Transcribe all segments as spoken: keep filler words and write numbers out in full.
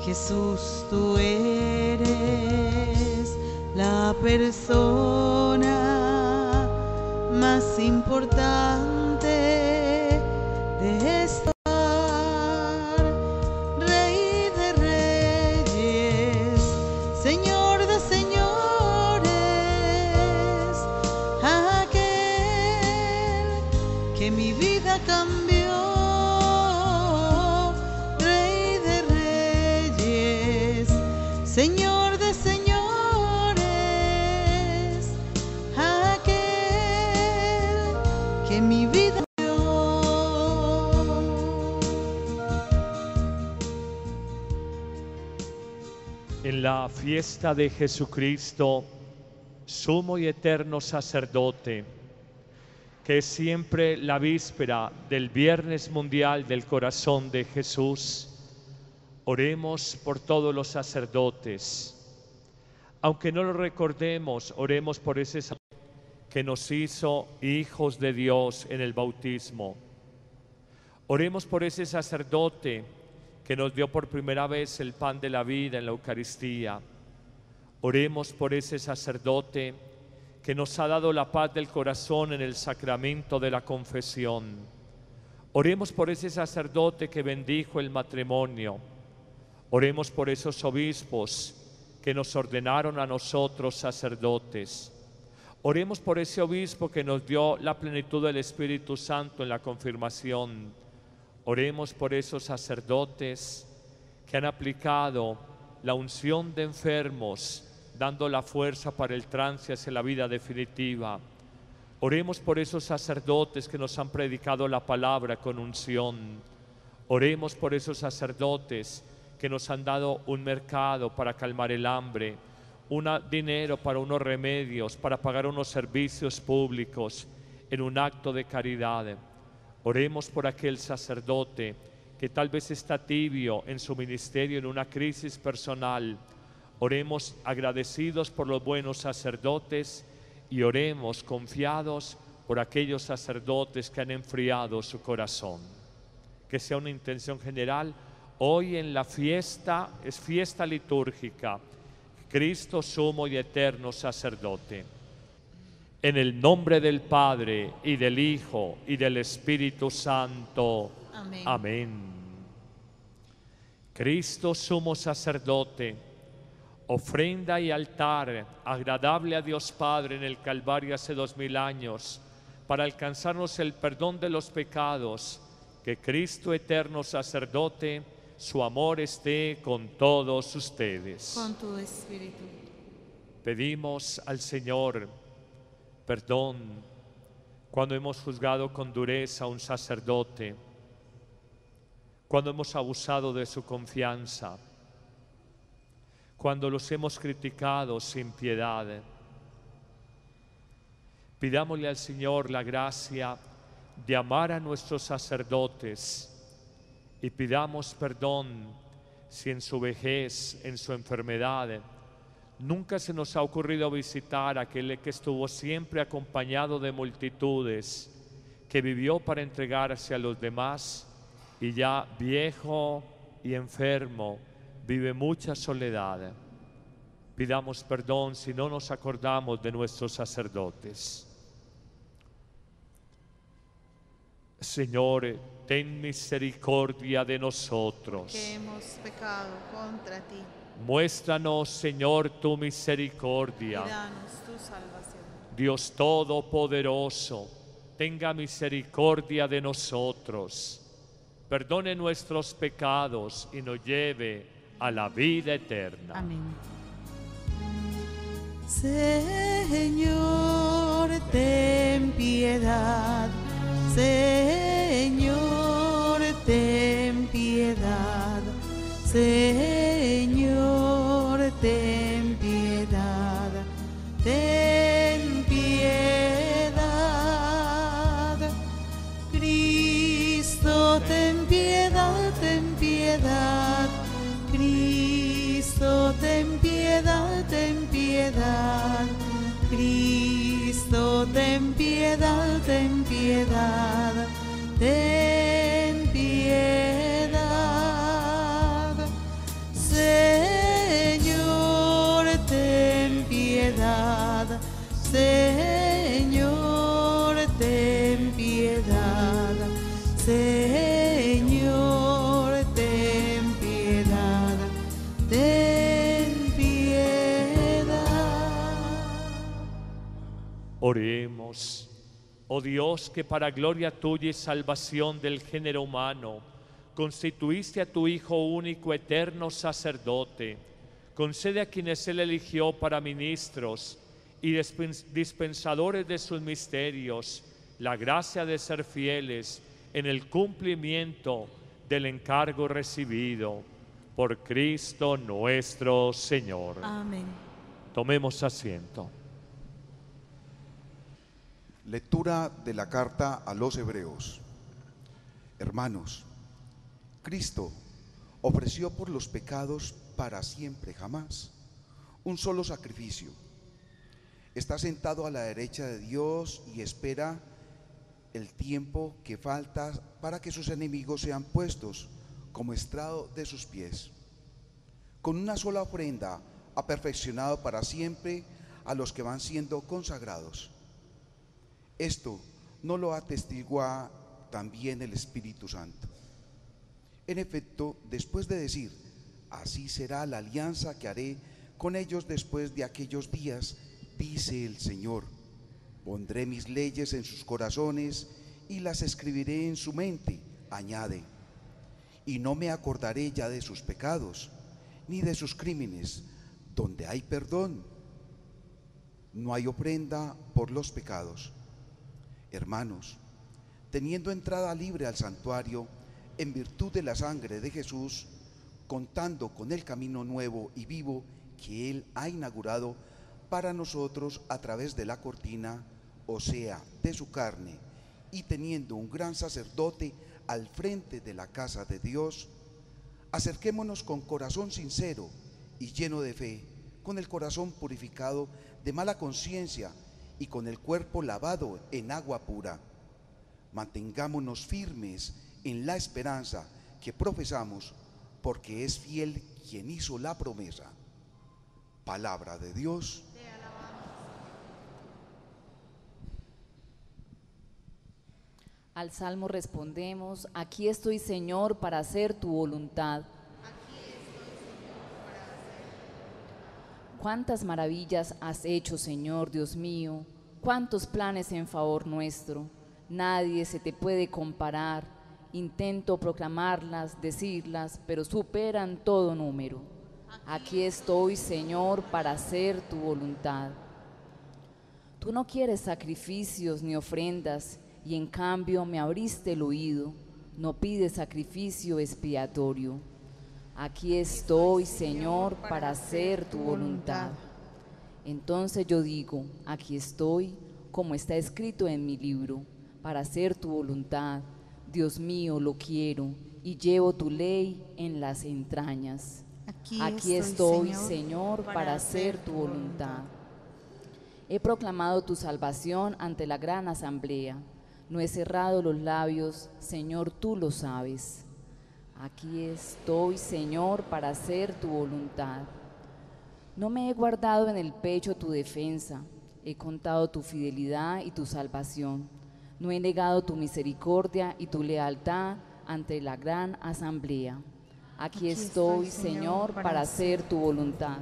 Jesús, tú eres la persona más importante de esta. Rey de reyes, Señor de señores, aquel que mi vida cambió. Rey de reyes, Señor de señores, aquel que mi vida dio. En la fiesta de Jesucristo, sumo y eterno sacerdote, que es siempre la víspera del Viernes Mundial del Corazón de Jesús, oremos por todos los sacerdotes. Aunque no lo recordemos, oremos por ese sacerdote que nos hizo hijos de Dios en el bautismo. Oremos por ese sacerdote que nos dio por primera vez el pan de la vida en la Eucaristía. Oremos por ese sacerdote que nos ha dado la paz del corazón en el sacramento de la confesión. Oremos por ese sacerdote que bendijo el matrimonio. Oremos por esos obispos que nos ordenaron a nosotros sacerdotes. Oremos por ese obispo que nos dio la plenitud del Espíritu Santo en la confirmación. Oremos por esos sacerdotes que han aplicado la unción de enfermos, dando la fuerza para el trance hacia la vida definitiva. Oremos por esos sacerdotes que nos han predicado la palabra con unción. Oremos por esos sacerdotes que nos han dado un mercado para calmar el hambre, un dinero para unos remedios, para pagar unos servicios públicos en un acto de caridad. Oremos por aquel sacerdote que tal vez está tibio en su ministerio, en una crisis personal. Oremos agradecidos por los buenos sacerdotes y oremos confiados por aquellos sacerdotes que han enfriado su corazón. Que sea una intención general. Hoy en la fiesta, es fiesta litúrgica, Cristo sumo y eterno sacerdote. En el nombre del Padre, y del Hijo, y del Espíritu Santo. Amén. Amén. Cristo sumo sacerdote, ofrenda y altar agradable a Dios Padre en el Calvario hace dos mil años, para alcanzarnos el perdón de los pecados, que Cristo eterno sacerdote, su amor esté con todos ustedes. Con tu espíritu. Pedimos al Señor perdón cuando hemos juzgado con dureza a un sacerdote, cuando hemos abusado de su confianza, cuando los hemos criticado sin piedad. Pidámosle al Señor la gracia de amar a nuestros sacerdotes y pidamos perdón si en su vejez, en su enfermedad, nunca se nos ha ocurrido visitar a aquel que estuvo siempre acompañado de multitudes, que vivió para entregarse a los demás y ya viejo y enfermo, vive mucha soledad. Pidamos perdón si no nos acordamos de nuestros sacerdotes. Señor, ten misericordia de nosotros. Que hemos pecado contra ti. Muéstranos, Señor, tu misericordia. Y danos tu salvación. Dios Todopoderoso, tenga misericordia de nosotros. Perdone nuestros pecados y nos lleve a la vida eterna. Amén. Señor, ten piedad. Señor, ten piedad. Señor, ten piedad. Ten piedad. Cristo, ten piedad, ten piedad. Cristo, ten piedad, ten piedad. Cristo, ten piedad, ten piedad, ten piedad. Oremos. Oh Dios, que para gloria tuya y salvación del género humano, constituiste a tu Hijo único, eterno sacerdote, concede a quienes Él eligió para ministros y dispensadores de sus misterios la gracia de ser fieles en el cumplimiento del encargo recibido. Por Cristo nuestro Señor. Amén. Tomemos asiento. Lectura de la carta a los Hebreos. Hermanos, Cristo ofreció por los pecados para siempre jamás un solo sacrificio. Está sentado a la derecha de Dios y espera el tiempo que falta para que sus enemigos sean puestos como estrado de sus pies. Con una sola ofrenda ha perfeccionado para siempre a los que van siendo consagrados. Esto no lo atestigua también el Espíritu Santo. En efecto, después de decir, así será la alianza que haré con ellos después de aquellos días, dice el Señor, pondré mis leyes en sus corazones y las escribiré en su mente, añade, y no me acordaré ya de sus pecados, ni de sus crímenes. Donde hay perdón, no hay ofrenda por los pecados. Hermanos, teniendo entrada libre al santuario, en virtud de la sangre de Jesús, contando con el camino nuevo y vivo que Él ha inaugurado para nosotros a través de la cortina, o sea, de su carne, y teniendo un gran sacerdote al frente de la casa de Dios, acerquémonos con corazón sincero y lleno de fe, con el corazón purificado de mala conciencia y con el cuerpo lavado en agua pura. Mantengámonos firmes en la esperanza que profesamos, porque es fiel quien hizo la promesa. Palabra de Dios. Te alabamos. Al salmo respondemos, aquí estoy, Señor, para hacer tu voluntad. Cuántas maravillas has hecho, Señor Dios mío, cuántos planes en favor nuestro. Nadie se te puede comparar. Intento proclamarlas, decirlas, pero superan todo número. Aquí estoy, Señor, para hacer tu voluntad. Tú no quieres sacrificios ni ofrendas, y en cambio me abriste el oído. No pides sacrificio expiatorio. Aquí estoy, Señor, para hacer tu voluntad. Entonces yo digo, aquí estoy, como está escrito en mi libro, para hacer tu voluntad. Dios mío, lo quiero, y llevo tu ley en las entrañas. Aquí, Aquí estoy, estoy, Señor, Señor, para hacer tu voluntad. He proclamado tu salvación ante la gran asamblea. No he cerrado los labios, Señor, tú lo sabes. Aquí estoy, Señor, para hacer tu voluntad. No me he guardado en el pecho tu defensa, he contado tu fidelidad y tu salvación. No he negado tu misericordia y tu lealtad ante la gran asamblea. Aquí, Aquí estoy, estoy, Señor, para, para hacer tu voluntad.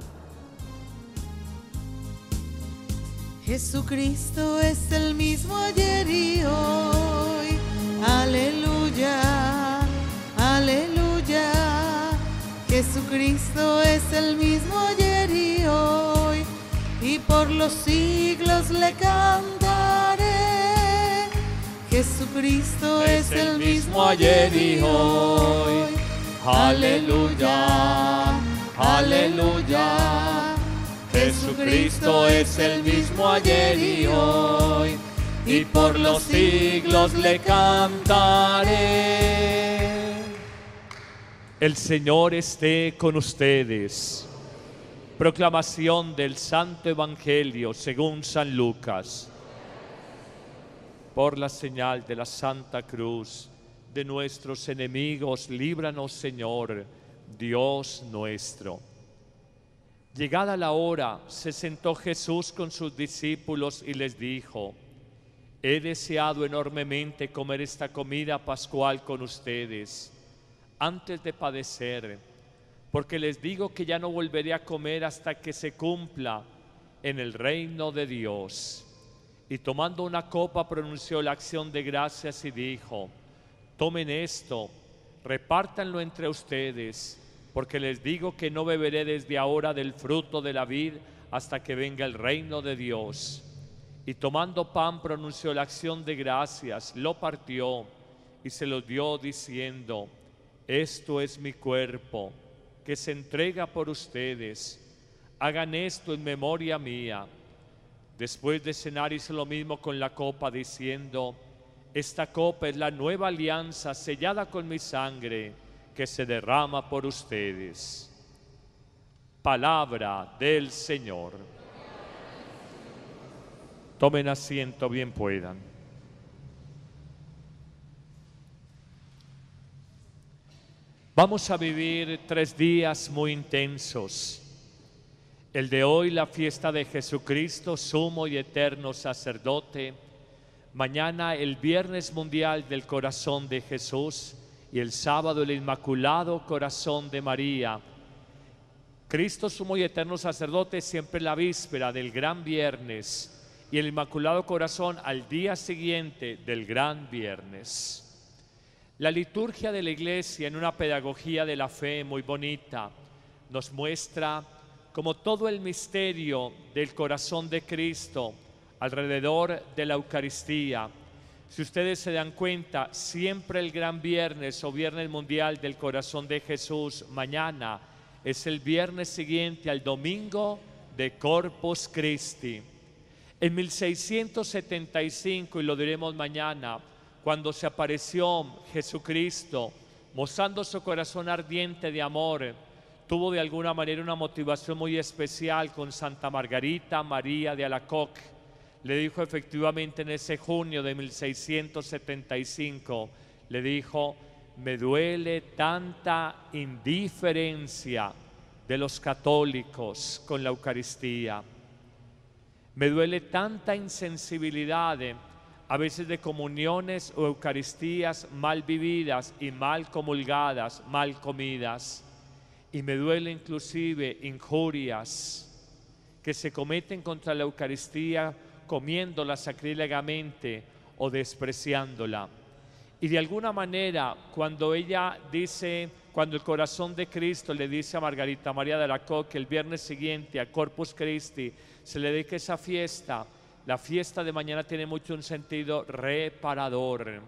Jesucristo es el mismo ayer y hoy. Aleluya, aleluya. Jesucristo es el mismo ayer y hoy, y por los siglos le cantaré. Jesucristo es, es el mismo ayer y hoy. Aleluya, aleluya. Jesucristo es el mismo ayer y hoy, y por los siglos le cantaré. El Señor esté con ustedes. Proclamación del Santo Evangelio según San Lucas. Por la señal de la Santa Cruz de nuestros enemigos, líbranos, Señor, Dios nuestro. Llegada la hora, se sentó Jesús con sus discípulos y les dijo: he deseado enormemente comer esta comida pascual con ustedes antes de padecer, porque les digo que ya no volveré a comer hasta que se cumpla en el reino de Dios. y tomando una copa pronunció la acción de gracias y dijo: tomen esto, repártanlo entre ustedes, porque les digo que no beberé desde ahora del fruto de la vid hasta que venga el reino de Dios. Y tomando pan pronunció la acción de gracias, lo partió y se lo dio diciendo: esto es mi cuerpo, que se entrega por ustedes. Hagan esto en memoria mía. Después de cenar hizo lo mismo con la copa, diciendo: esta copa es la nueva alianza sellada con mi sangre, que se derrama por ustedes. Palabra del Señor. Tomen asiento, bien puedan. Vamos a vivir tres días muy intensos. El de hoy, la fiesta de Jesucristo, sumo y eterno sacerdote. Mañana, el Viernes Mundial del Corazón de Jesús. Y el sábado, el Inmaculado Corazón de María. Cristo, sumo y eterno sacerdote, siempre la víspera del Gran Viernes. Y el Inmaculado Corazón al día siguiente del Gran Viernes. La liturgia de la Iglesia, en una pedagogía de la fe muy bonita, nos muestra como todo el misterio del corazón de Cristo alrededor de la Eucaristía. Si ustedes se dan cuenta, siempre el Gran Viernes o Viernes Mundial del Corazón de Jesús, mañana es el viernes siguiente al domingo de Corpus Christi. En mil seiscientos setenta y cinco, y lo diremos mañana, cuando se apareció Jesucristo, mostrando su corazón ardiente de amor, tuvo de alguna manera una motivación muy especial con Santa Margarita María de Alacoque. Le dijo efectivamente en ese junio de mil seiscientos setenta y cinco, le dijo: me duele tanta indiferencia de los católicos con la Eucaristía. Me duele tanta insensibilidad a veces de comuniones o Eucaristías mal vividas y mal comulgadas, mal comidas. Y me duele inclusive injurias que se cometen contra la Eucaristía comiéndola sacrílegamente o despreciándola. Y de alguna manera, cuando ella dice, cuando el corazón de Cristo le dice a Margarita María de Alacoque que el viernes siguiente a Corpus Christi se le dedique esa fiesta, la fiesta de mañana tiene mucho un sentido reparador.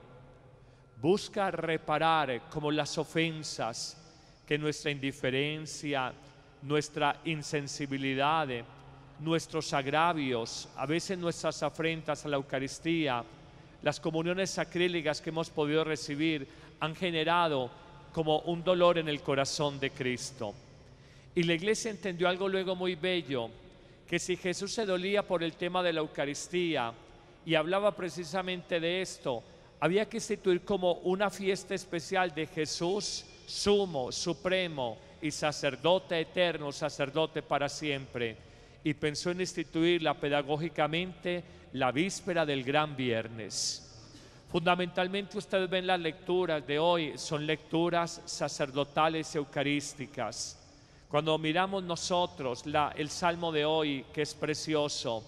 Busca reparar como las ofensas que nuestra indiferencia, nuestra insensibilidad, nuestros agravios, a veces nuestras afrentas a la Eucaristía, las comuniones sacrílegas que hemos podido recibir han generado como un dolor en el corazón de Cristo. Y la Iglesia entendió algo luego muy bello, que si Jesús se dolía por el tema de la Eucaristía y hablaba precisamente de esto, había que instituir como una fiesta especial de Jesús, sumo, supremo y sacerdote eterno, sacerdote para siempre. Y pensó en instituirla pedagógicamente la víspera del Gran Viernes. Fundamentalmente ustedes ven las lecturas de hoy, son lecturas sacerdotales eucarísticas. Cuando miramos nosotros la, el Salmo de hoy, que es precioso,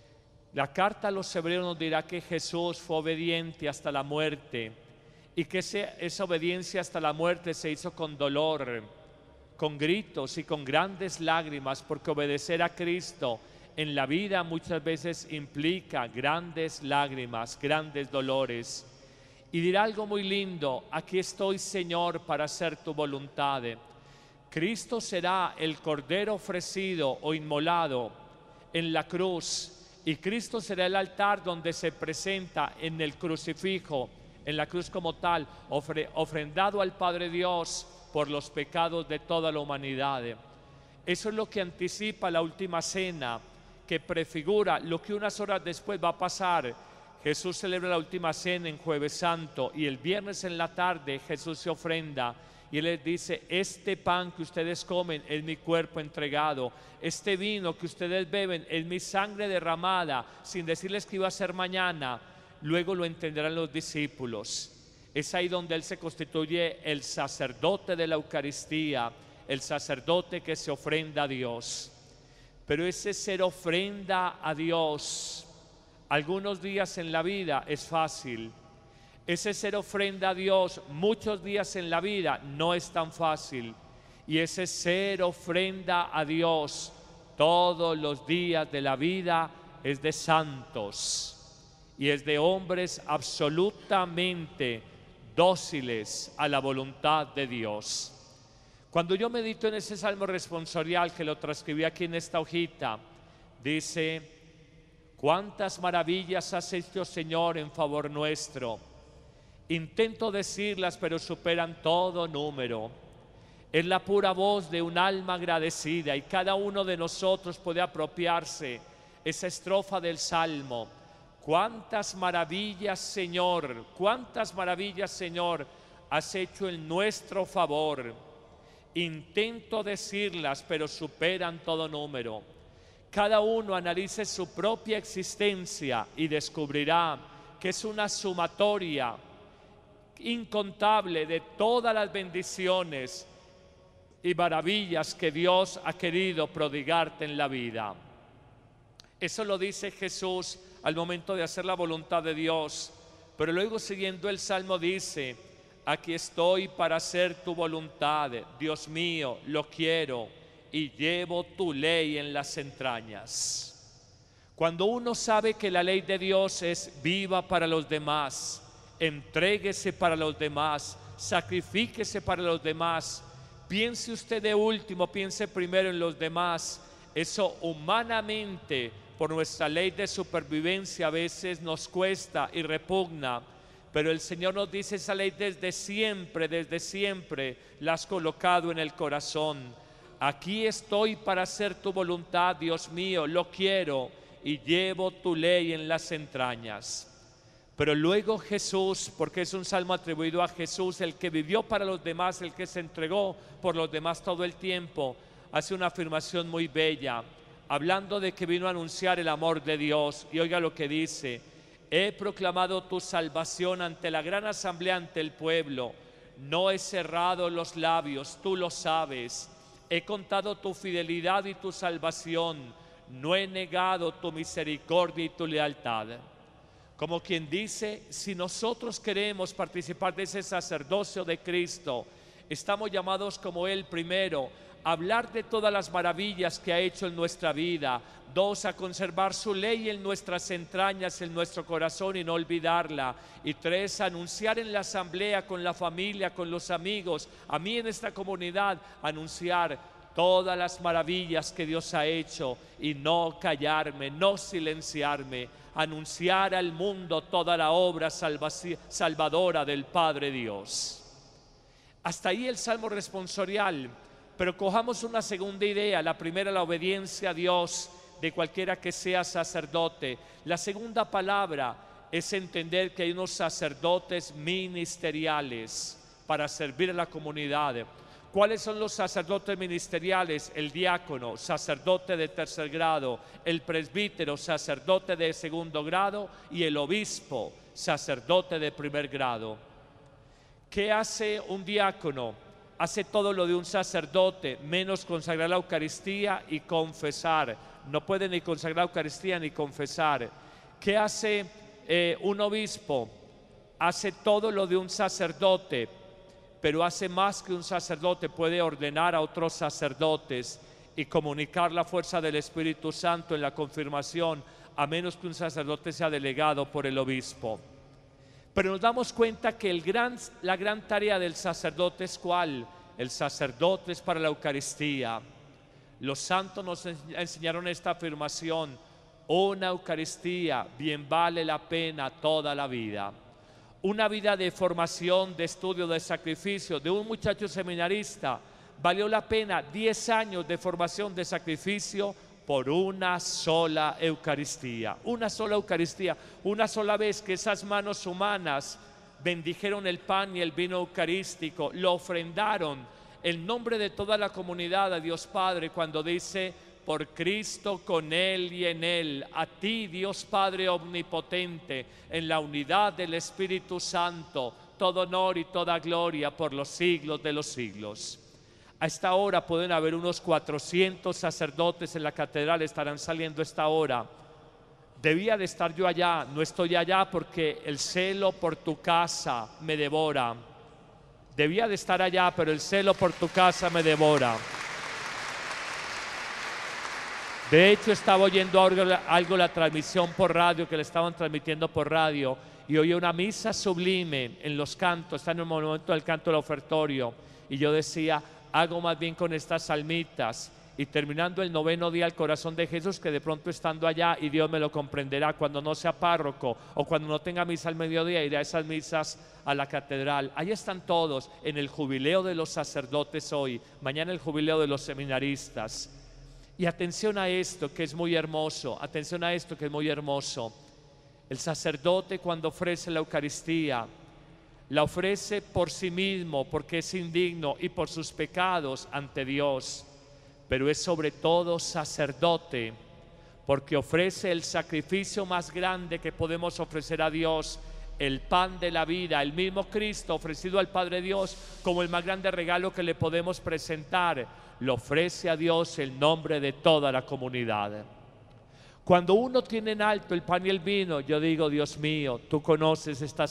la carta a los hebreos nos dirá que Jesús fue obediente hasta la muerte y que ese, esa obediencia hasta la muerte se hizo con dolor, con gritos y con grandes lágrimas, porque obedecer a Cristo en la vida muchas veces implica grandes lágrimas, grandes dolores. Y dirá algo muy lindo: aquí estoy, Señor, para hacer tu voluntad. Cristo será el cordero ofrecido o inmolado en la cruz, y Cristo será el altar donde se presenta en el crucifijo, en la cruz como tal, ofre, ofrendado al Padre Dios por los pecados de toda la humanidad. Eso es lo que anticipa la última cena, que prefigura lo que unas horas después va a pasar. Jesús celebra la última cena en Jueves Santo y el viernes en la tarde Jesús se ofrenda y Él les dice: este pan que ustedes comen es mi cuerpo entregado, este vino que ustedes beben es mi sangre derramada, sin decirles que iba a ser mañana. Luego lo entenderán los discípulos. Es ahí donde Él se constituye el sacerdote de la Eucaristía, el sacerdote que se ofrenda a Dios. Pero ese ser ofrenda a Dios Algunos días en la vida es fácil. Ese ser ofrenda a Dios muchos días en la vida no es tan fácil. Y ese ser ofrenda a Dios todos los días de la vida es de santos y es de hombres absolutamente dóciles a la voluntad de Dios. Cuando yo medito en ese salmo responsorial que lo transcribí aquí en esta hojita, dice: cuántas maravillas has hecho, Señor, en favor nuestro. Intento decirlas, pero superan todo número. Es la pura voz de un alma agradecida y cada uno de nosotros puede apropiarse esa estrofa del Salmo. Cuántas maravillas, Señor, cuántas maravillas, Señor, has hecho en nuestro favor. Intento decirlas, pero superan todo número. Cada uno analice su propia existencia y descubrirá que es una sumatoria incontable de todas las bendiciones y maravillas que Dios ha querido prodigarte en la vida. Eso lo dice Jesús al momento de hacer la voluntad de Dios, pero luego siguiendo el Salmo dice: aquí estoy para hacer tu voluntad, Dios mío, lo quiero y llevo tu ley en las entrañas. Cuando uno sabe que la ley de Dios es viva para los demás, entréguese para los demás, sacrifíquese para los demás, piense usted de último, piense primero en los demás. Eso humanamente, por nuestra ley de supervivencia, a veces nos cuesta y repugna, pero el Señor nos dice: esa ley desde siempre, desde siempre la has colocado en el corazón. Aquí estoy para hacer tu voluntad, Dios mío, lo quiero y llevo tu ley en las entrañas. Pero luego Jesús, porque es un salmo atribuido a Jesús, el que vivió para los demás, el que se entregó por los demás todo el tiempo, hace una afirmación muy bella, hablando de que vino a anunciar el amor de Dios. Y oiga lo que dice: he proclamado tu salvación ante la gran asamblea, ante el pueblo. No he cerrado los labios, tú lo sabes. He contado tu fidelidad y tu salvación. No he negado tu misericordia y tu lealtad. Como quien dice, si nosotros queremos participar de ese sacerdocio de Cristo, estamos llamados como Él primero a hablar de todas las maravillas que ha hecho en nuestra vida. Dos, a conservar su ley en nuestras entrañas, en nuestro corazón y no olvidarla. Y tres, a anunciar en la asamblea, con la familia, con los amigos, a mí en esta comunidad, anunciar todas las maravillas que Dios ha hecho y no callarme, no silenciarme, anunciar al mundo toda la obra salvadora del Padre Dios. Hasta ahí el salmo responsorial, pero cojamos una segunda idea. La primera, la obediencia a Dios de cualquiera que sea sacerdote. La segunda palabra es entender que hay unos sacerdotes ministeriales para servir a la comunidad. ¿Cuáles son los sacerdotes ministeriales? El diácono, sacerdote de tercer grado; el presbítero, sacerdote de segundo grado; y el obispo, sacerdote de primer grado. ¿Qué hace un diácono? Hace todo lo de un sacerdote, menos consagrar la Eucaristía y confesar. No puede ni consagrar la Eucaristía ni confesar. ¿Qué hace eh, un obispo? Hace todo lo de un sacerdote, pero hace más que un sacerdote. Puede ordenar a otros sacerdotes y comunicar la fuerza del Espíritu Santo en la confirmación, a menos que un sacerdote sea delegado por el obispo. Pero nos damos cuenta que el gran, la gran tarea del sacerdote es ¿cuál? El sacerdote es para la Eucaristía. Los santos nos enseñaron esta afirmación: una Eucaristía bien vale la pena toda la vida. Una vida de formación, de estudio, de sacrificio de un muchacho seminarista valió la pena diez años de formación, de sacrificio por una sola Eucaristía. Una sola Eucaristía, una sola vez que esas manos humanas bendijeron el pan y el vino eucarístico, lo ofrendaron en nombre de toda la comunidad a Dios Padre, cuando dice: por Cristo, con Él y en Él, a ti, Dios Padre omnipotente, en la unidad del Espíritu Santo, todo honor y toda gloria por los siglos de los siglos. A esta hora pueden haber unos cuatrocientos sacerdotes en la catedral, estarán saliendo a esta hora. Debía de estar yo allá, no estoy allá porque el celo por tu casa me devora. Debía de estar allá, pero el celo por tu casa me devora. De hecho, estaba oyendo algo, algo la transmisión por radio, que le estaban transmitiendo por radio, y oí una misa sublime en los cantos, está en el momento del canto del ofertorio, y yo decía, hago más bien con estas salmitas, y terminando el noveno día al corazón de Jesús, que de pronto estando allá, y Dios me lo comprenderá, cuando no sea párroco o cuando no tenga misa al mediodía, iré a esas misas a la catedral. Ahí están todos en el jubileo de los sacerdotes hoy, mañana el jubileo de los seminaristas. Y atención a esto que es muy hermoso, atención a esto que es muy hermoso. El sacerdote, cuando ofrece la Eucaristía, la ofrece por sí mismo, porque es indigno, y por sus pecados ante Dios. Pero es sobre todo sacerdote, porque ofrece el sacrificio más grande que podemos ofrecer a Dios, el pan de la vida, el mismo Cristo ofrecido al Padre Dios como el más grande regalo que le podemos presentar. Lo ofrece a Dios en nombre de toda la comunidad. Cuando uno tiene en alto el pan y el vino, yo digo, Dios mío, tú conoces estas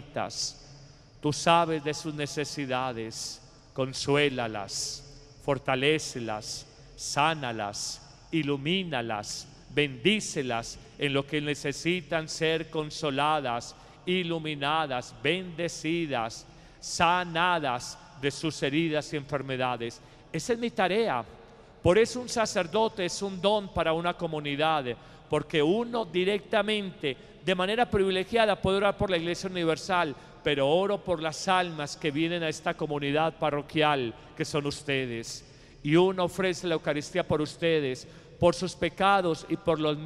almitas, tú sabes de sus necesidades, consuélalas, fortalécelas, sánalas, ilumínalas, bendícelas en lo que necesitan ser consoladas, iluminadas, bendecidas, sanadas de sus heridas y enfermedades. Esa es mi tarea. Por eso un sacerdote es un don para una comunidad, porque uno directamente, de manera privilegiada, puede orar por la Iglesia Universal, pero oro por las almas que vienen a esta comunidad parroquial, que son ustedes. Y uno ofrece la Eucaristía por ustedes, por sus pecados y por los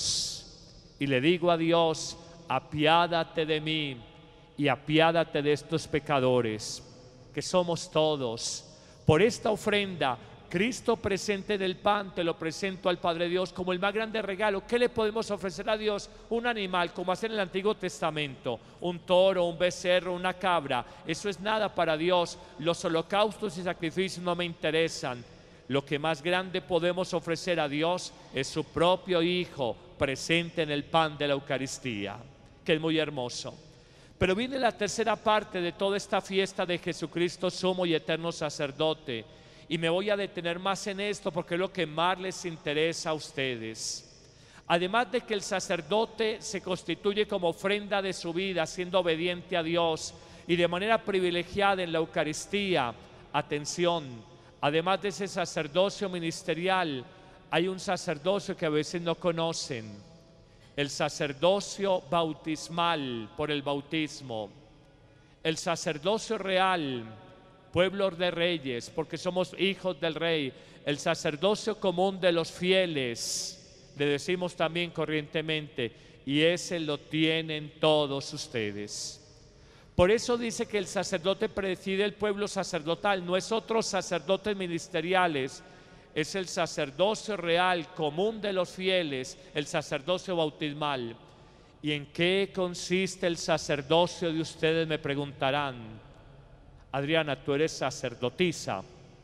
míos. Y le digo a Dios, apiádate de mí y apiádate de estos pecadores, que somos todos. Por esta ofrenda, Cristo presente en el pan, te lo presento al Padre Dios como el más grande regalo. ¿Qué le podemos ofrecer a Dios? Un animal, como hace en el Antiguo Testamento, un toro, un becerro, una cabra. Eso es nada para Dios. Los holocaustos y sacrificios no me interesan. Lo que más grande podemos ofrecer a Dios es su propio Hijo presente en el pan de la Eucaristía, que es muy hermoso. Pero viene la tercera parte de toda esta fiesta de Jesucristo, sumo y eterno sacerdote. Y me voy a detener más en esto porque es lo que más les interesa a ustedes. Además de que el sacerdote se constituye como ofrenda de su vida, siendo obediente a Dios y de manera privilegiada en la Eucaristía, atención, además de ese sacerdocio ministerial, hay un sacerdocio que a veces no conocen, el sacerdocio bautismal por el bautismo, el sacerdocio real, pueblos de reyes, porque somos hijos del rey, el sacerdocio común de los fieles, le decimos también corrientemente, y ese lo tienen todos ustedes. Por eso dice que el sacerdote preside el pueblo sacerdotal, no es otros sacerdotes ministeriales, es el sacerdocio real común de los fieles, el sacerdocio bautismal. ¿Y en qué consiste el sacerdocio de ustedes?, me preguntarán. Adriana, tú eres sacerdotisa.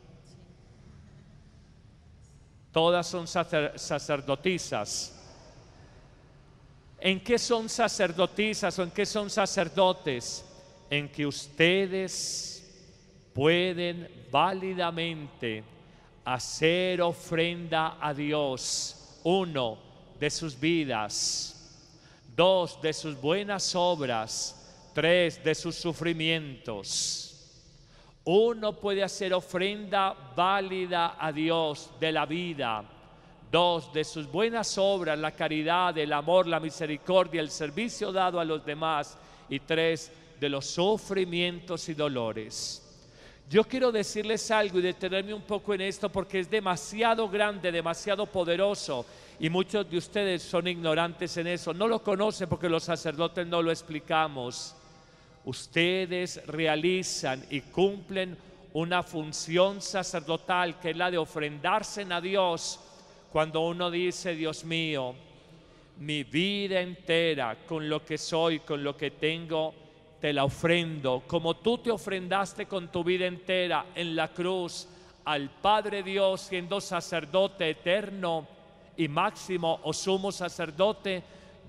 Todas son sacer, sacerdotisas. ¿En qué son sacerdotisas o en qué son sacerdotes? En que ustedes pueden válidamente hacer ofrenda a Dios, uno, de sus vidas, dos, de sus buenas obras, tres, de sus sufrimientos. Uno puede hacer ofrenda válida a Dios de la vida, dos, de sus buenas obras, la caridad, el amor, la misericordia, el servicio dado a los demás, y tres, de los sufrimientos y dolores. Yo quiero decirles algo y detenerme un poco en esto porque es demasiado grande, demasiado poderoso, y muchos de ustedes son ignorantes en eso, no lo conocen porque los sacerdotes no lo explicamos. Ustedes realizan y cumplen una función sacerdotal que es la de ofrendarse a Dios cuando uno dice, Dios mío, mi vida entera, con lo que soy, con lo que tengo, te la ofrendo, como tú te ofrendaste con tu vida entera en la cruz al Padre Dios, siendo sacerdote eterno y máximo o sumo sacerdote.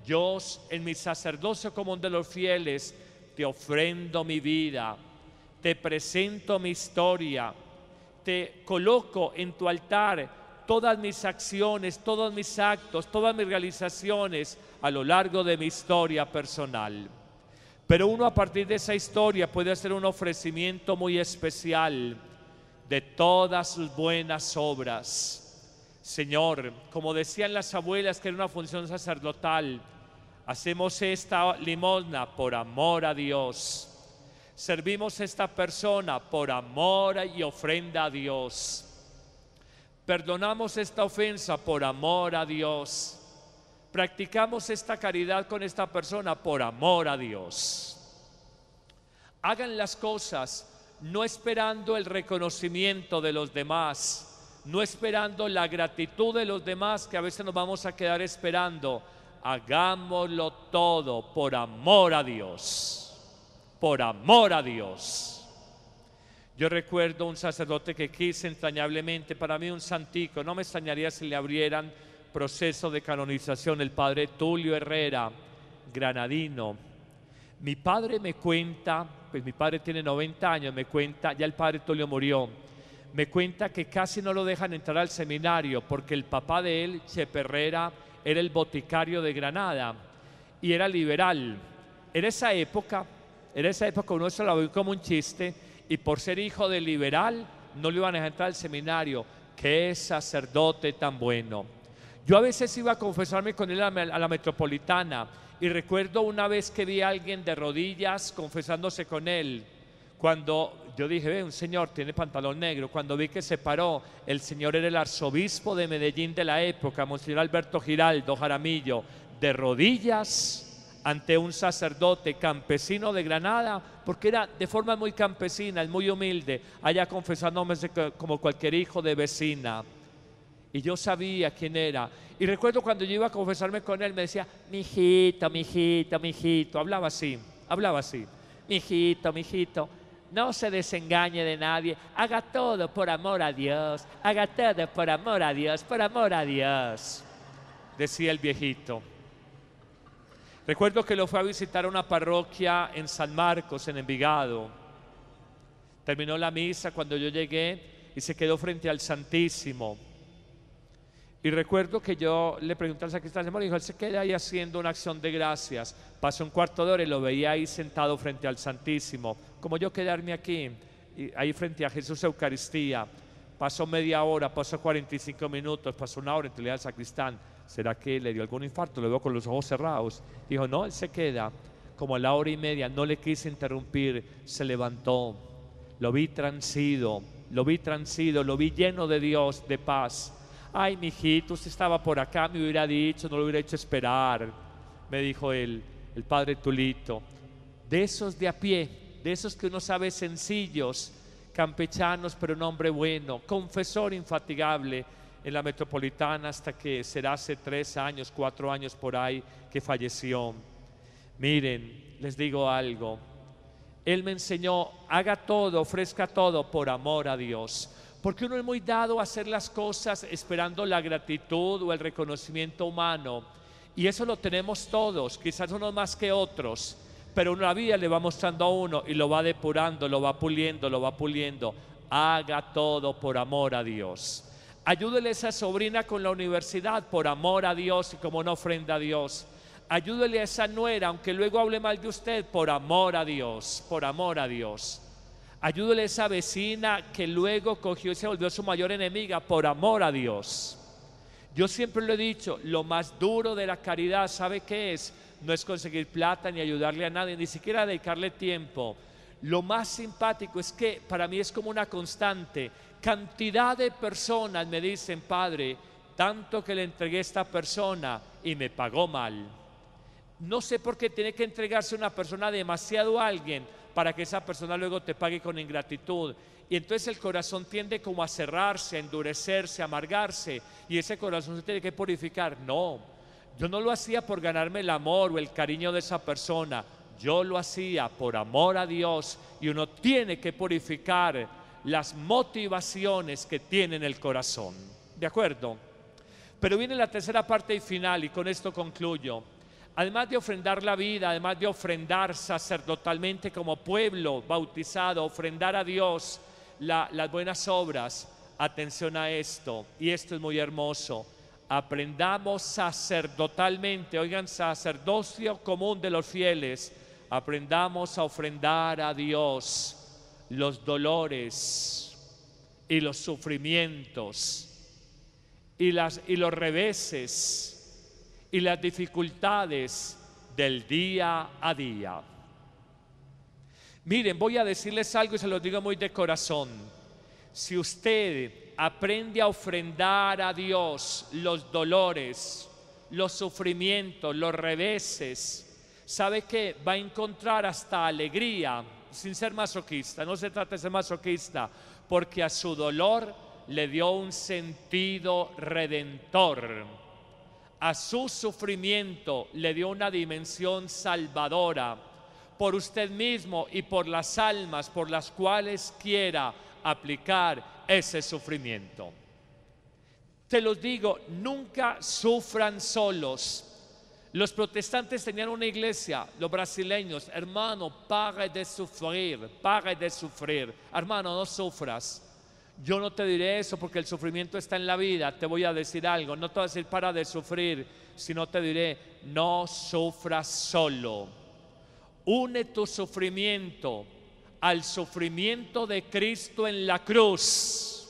yo en mi sacerdocio común de los fieles te ofrendo mi vida, te presento mi historia, te coloco en tu altar todas mis acciones, todos mis actos, todas mis realizaciones a lo largo de mi historia personal. Pero uno a partir de esa historia puede hacer un ofrecimiento muy especial de todas sus buenas obras. Señor, como decían las abuelas que era una función sacerdotal, hacemos esta limosna por amor a Dios. Servimos a esta persona por amor y ofrenda a Dios. Perdonamos esta ofensa por amor a Dios. Practicamos esta caridad con esta persona por amor a Dios. Hagan las cosas no esperando el reconocimiento de los demás, no esperando la gratitud de los demás, que a veces nos vamos a quedar esperando. Hagámoslo todo por amor a Dios, por amor a Dios. Yo recuerdo un sacerdote que quise entrañablemente, para mí un santico, no me extrañaría si le abrieran proceso de canonización, el padre Tulio Herrera, granadino. Mi padre me cuenta, pues mi padre tiene noventa años, me cuenta, ya el padre Tulio murió, me cuenta que casi no lo dejan entrar al seminario porque el papá de él, Chepe Herrera, era el boticario de Granada y era liberal. En esa época, en esa época uno se lo ve como un chiste, y por ser hijo de liberal no le iban a dejar entrar al seminario. ¡Qué sacerdote tan bueno! Yo a veces iba a confesarme con él a la Metropolitana y recuerdo una vez que vi a alguien de rodillas confesándose con él. Cuando yo dije, ve, un señor tiene pantalón negro, cuando vi que se paró, el señor era el arzobispo de Medellín de la época, Monseñor Alberto Giraldo Jaramillo, de rodillas ante un sacerdote campesino de Granada, porque era de forma muy campesina, muy humilde, allá confesándome como cualquier hijo de vecina. Y yo sabía quién era. Y recuerdo cuando yo iba a confesarme con él, me decía, mijito, mijito, mijito, hablaba así, hablaba así, mijito, mijito, no se desengañe de nadie, haga todo por amor a Dios, haga todo por amor a Dios, por amor a Dios, decía el viejito. Recuerdo que lo fue a visitar a una parroquia en San Marcos, en Envigado. Terminó la misa cuando yo llegué y se quedó frente al Santísimo. Y recuerdo que yo le pregunté al sacristán, me dijo, él se queda ahí haciendo una acción de gracias. Pasó un cuarto de hora y lo veía ahí sentado frente al Santísimo. Como yo quedarme aquí, y ahí frente a Jesús Eucaristía. Pasó media hora, pasó cuarenta y cinco minutos, pasó una hora, entonces le dije al sacristán, ¿será que le dio algún infarto? Lo veo con los ojos cerrados. Dijo, no, él se queda. Como a la hora y media, no le quise interrumpir, se levantó. Lo vi transido, lo vi transido, lo vi lleno de Dios, de paz. Ay, mijito, usted estaba por acá, me hubiera dicho, no lo hubiera hecho esperar, me dijo él, el padre Tulito. De esos de a pie, de esos que uno sabe sencillos, campechanos, pero un hombre bueno, confesor infatigable en la Metropolitana hasta que será hace tres años, cuatro años por ahí que falleció. Miren, les digo algo, él me enseñó, haga todo, ofrezca todo por amor a Dios. Porque uno es muy dado a hacer las cosas esperando la gratitud o el reconocimiento humano. Y eso lo tenemos todos, quizás unos más que otros. Pero una vida le va mostrando a uno y lo va depurando, lo va puliendo, lo va puliendo. Haga todo por amor a Dios. Ayúdele a esa sobrina con la universidad por amor a Dios y como una ofrenda a Dios. Ayúdele a esa nuera, aunque luego hable mal de usted, por amor a Dios, por amor a Dios. Ayúdele a esa vecina que luego cogió y se volvió su mayor enemiga por amor a Dios. Yo siempre lo he dicho, lo más duro de la caridad, ¿sabe qué es? No es conseguir plata ni ayudarle a nadie, ni siquiera dedicarle tiempo. Lo más simpático es que para mí es como una constante. Cantidad de personas me dicen, padre, tanto que le entregué a esta persona y me pagó mal. No sé por qué tiene que entregarse una persona demasiado a alguien para que esa persona luego te pague con ingratitud. Y entonces el corazón tiende como a cerrarse, a endurecerse, a amargarse. Y ese corazón se tiene que purificar. No, yo no lo hacía por ganarme el amor o el cariño de esa persona. Yo lo hacía por amor a Dios. Y uno tiene que purificar las motivaciones que tiene en el corazón. ¿De acuerdo? Pero viene la tercera parte y final, y con esto concluyo. además de ofrendar la vida, además de ofrendar sacerdotalmente como pueblo bautizado, ofrendar a Dios la, las buenas obras, atención a esto, y esto es muy hermoso, aprendamos sacerdotalmente, oigan, sacerdocio común de los fieles, aprendamos a ofrendar a Dios los dolores y los sufrimientos y, las, y los reveses y las dificultades del día a día. Miren, voy a decirles algo y se los digo muy de corazón. Si usted aprende a ofrendar a Dios los dolores, los sufrimientos, los reveses, sabe que va a encontrar hasta alegría, sin ser masoquista. No se trata de ser masoquista, porque a su dolor le dio un sentido redentor. A su sufrimiento le dio una dimensión salvadora por usted mismo y por las almas por las cuales quiera aplicar ese sufrimiento. Te los digo, nunca sufran solos. Los protestantes tenían una iglesia, los brasileños, hermano, pare de sufrir, pare de sufrir. Hermano, no sufras. Yo no te diré eso porque el sufrimiento está en la vida. Te voy a decir algo, no te voy a decir para de sufrir, sino te diré, no sufras solo. Une tu sufrimiento al sufrimiento de Cristo en la cruz.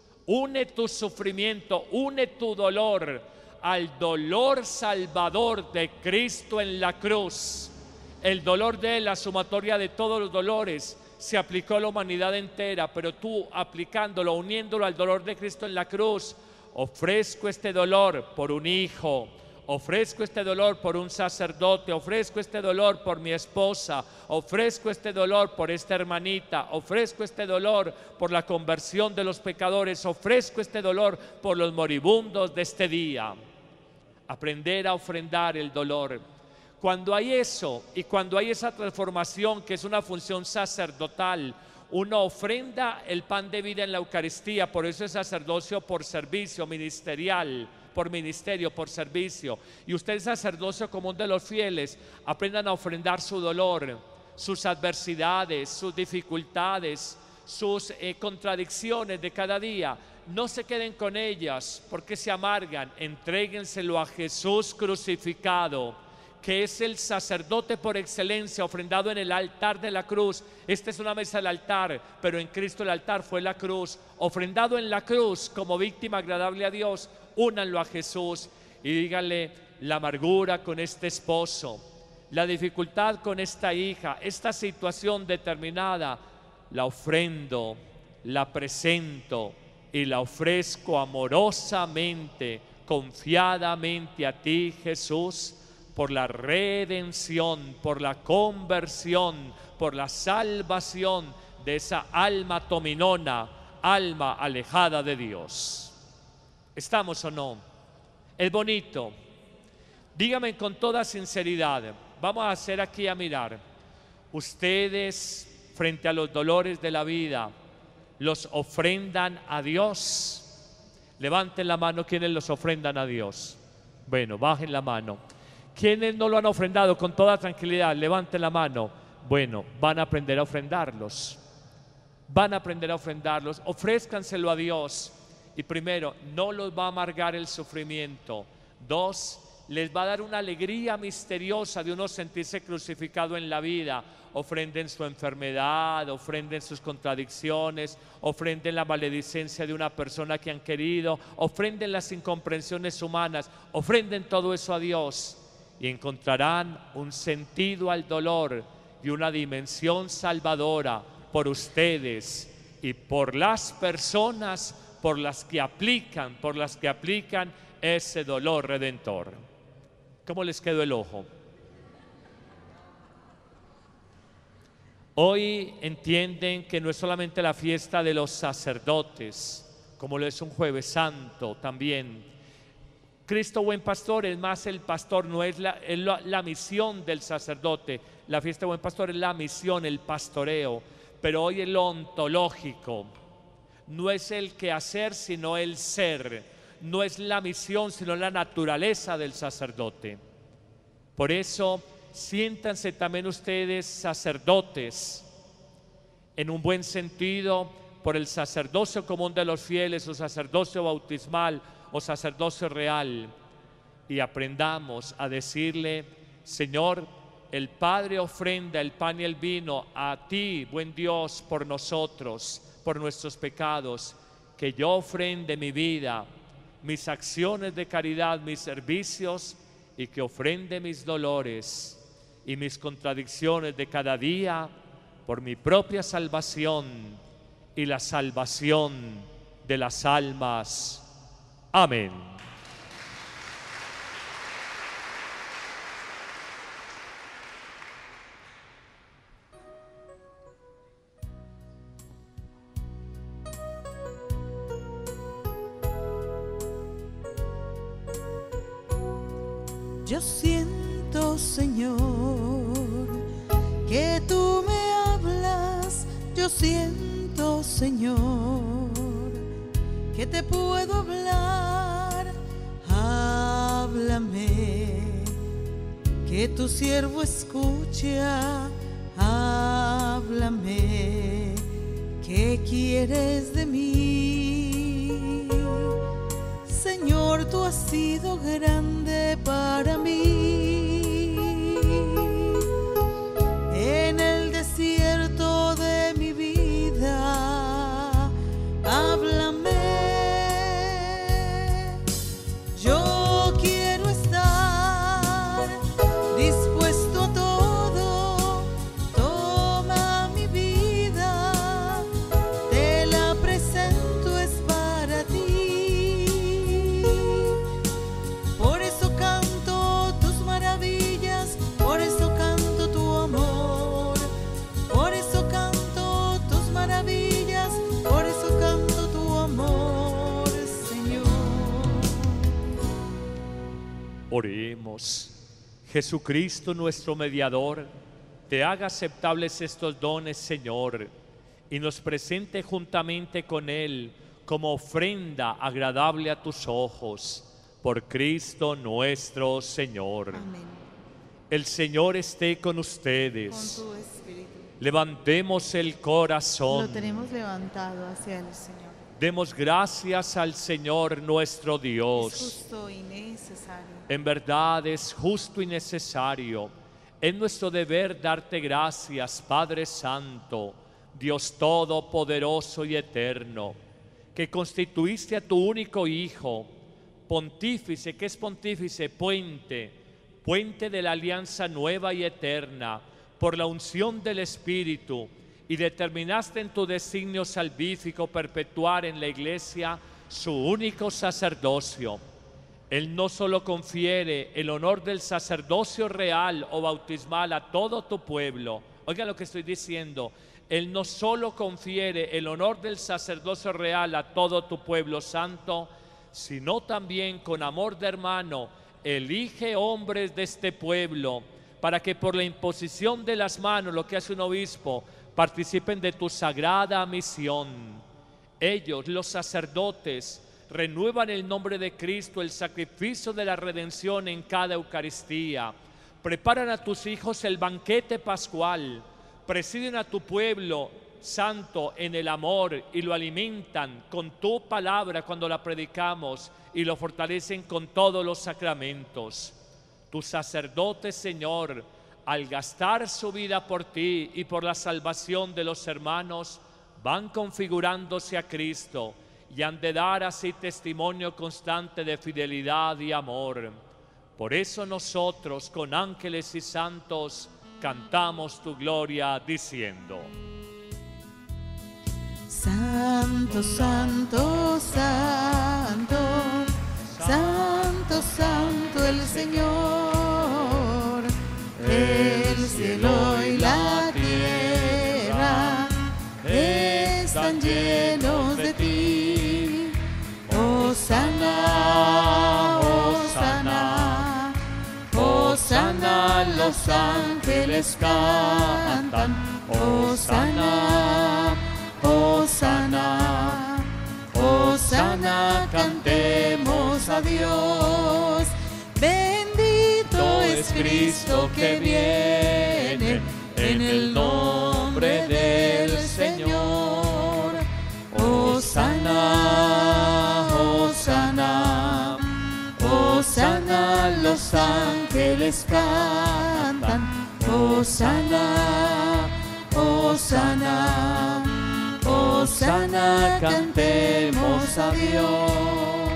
Une tu sufrimiento, une tu dolor al dolor salvador de Cristo en la cruz. El dolor de Él, la sumatoria de todos los dolores, se aplicó a la humanidad entera, pero tú aplicándolo, uniéndolo al dolor de Cristo en la cruz, ofrezco este dolor por un hijo, ofrezco este dolor por un sacerdote, ofrezco este dolor por mi esposa, ofrezco este dolor por esta hermanita, ofrezco este dolor por la conversión de los pecadores, ofrezco este dolor por los moribundos de este día. Aprender a ofrendar el dolor. Cuando hay eso y cuando hay esa transformación que es una función sacerdotal, uno ofrenda el pan de vida en la Eucaristía, por eso es sacerdocio por servicio ministerial, por ministerio, por servicio. Y ustedes, sacerdocio común de los fieles, aprendan a ofrendar su dolor, sus adversidades, sus dificultades, sus eh, contradicciones de cada día. No se queden con ellas porque se amargan, entréguenselo a Jesús crucificado, que es el sacerdote por excelencia, ofrendado en el altar de la cruz. Esta es una mesa del altar, pero en Cristo el altar fue la cruz. Ofrendado en la cruz como víctima agradable a Dios, únanlo a Jesús y díganle la amargura con este esposo, la dificultad con esta hija, esta situación determinada, la ofrendo, la presento y la ofrezco amorosamente, confiadamente a ti, Jesús, por la redención, por la conversión, por la salvación de esa alma tominona, alma alejada de Dios. ¿Estamos o no? Es bonito. Dígame con toda sinceridad, vamos a hacer aquí a mirar. Ustedes, frente a los dolores de la vida, ¿los ofrendan a Dios? Levanten la mano quienes los ofrendan a Dios. Bueno, bajen la mano. ¿Quiénes no lo han ofrendado con toda tranquilidad? Levanten la mano. Bueno, van a aprender a ofrendarlos. Van a aprender a ofrendarlos. Ofrézcanselo a Dios. Y primero, no los va a amargar el sufrimiento. Dos, les va a dar una alegría misteriosa de uno sentirse crucificado en la vida. Ofrenden su enfermedad, ofrenden sus contradicciones, ofrenden la maledicencia de una persona que han querido, ofrenden las incomprensiones humanas, ofrenden todo eso a Dios. Y encontrarán un sentido al dolor y una dimensión salvadora por ustedes y por las personas por las que aplican, por las que aplican ese dolor redentor. ¿Cómo les quedó el ojo? Hoy entienden que no es solamente la fiesta de los sacerdotes, como lo es un Jueves Santo también. Cristo Buen Pastor es más el pastor, no es la, es la, la misión del sacerdote. La fiesta de Buen Pastor es la misión, el pastoreo. Pero hoy es lo ontológico. No es el quehacer, sino el ser. No es la misión, sino la naturaleza del sacerdote. Por eso, siéntanse también ustedes sacerdotes, en un buen sentido, por el sacerdocio común de los fieles, o sacerdocio bautismal, o sacerdocio real, y aprendamos a decirle: Señor, el Padre ofrenda el pan y el vino a ti, buen Dios, por nosotros, por nuestros pecados, que yo ofrende mi vida, mis acciones de caridad, mis servicios, y que ofrende mis dolores y mis contradicciones de cada día por mi propia salvación y la salvación de las almas. Amén. Yo siento, Señor, que tú me hablas. Yo siento, Señor, que te puedo hablar. Háblame, que tu siervo escucha. Háblame, ¿qué quieres de mí? Señor, tú has sido grande para mí. En el desierto de mi vida, háblame. Yo quiero estar dispuesto a todo. Toma mi vida, te la presento, es para ti. Por eso canto tus maravillas, por eso canto tu amor, por eso canto tus maravillas, por eso canto tu amor, Señor. Oremos. Jesucristo, nuestro mediador, te haga aceptables estos dones, Señor, y nos presente juntamente con Él como ofrenda agradable a tus ojos, por Cristo nuestro Señor. Amén. El Señor esté con Con ustedes. tu espíritu. Levantemos el corazón. Lo tenemos levantado hacia el Señor. Demos gracias al Señor nuestro Es Dios. justo y necesario. En verdad es justo y necesario. Es nuestro deber darte gracias, Padre Santo, Dios Todopoderoso y Eterno, que constituiste a tu único Hijo, pontífice, que es pontífice, puente, puente de la alianza nueva y eterna, por la unción del Espíritu, y determinaste en tu designio salvífico perpetuar en la Iglesia su único sacerdocio. Él no solo confiere el honor del sacerdocio real o bautismal a todo tu pueblo. Oiga lo que estoy diciendo. Él no solo confiere el honor del sacerdocio real a todo tu pueblo santo, sino también con amor de hermano elige hombres de este pueblo para que por la imposición de las manos, lo que hace un obispo, participen de tu sagrada misión. Ellos, los sacerdotes, renuevan el nombre de Cristo, el sacrificio de la redención en cada Eucaristía. Preparan a tus hijos el banquete pascual. Presiden a tu pueblo santo en el amor y lo alimentan con tu palabra cuando la predicamos y lo fortalecen con todos los sacramentos. Tus sacerdotes, Señor, al gastar su vida por ti y por la salvación de los hermanos, van configurándose a Cristo y han de dar así testimonio constante de fidelidad y amor. Por eso nosotros, con ángeles y santos, cantamos tu gloria diciendo: Santo, santo, santo, santo, santo el Señor. El cielo y la tierra están llenos de ti. Hosana, hosana, hosana, los ángeles cantan. Hosana, hosana, hosana, cantemos a Dios. Bendito es Cristo Cristo que viene, en el nombre del Señor. Hosana, Hosana, Hosana, los ángeles cantan. Hosana, Hosana, Hosana, cantemos a Dios.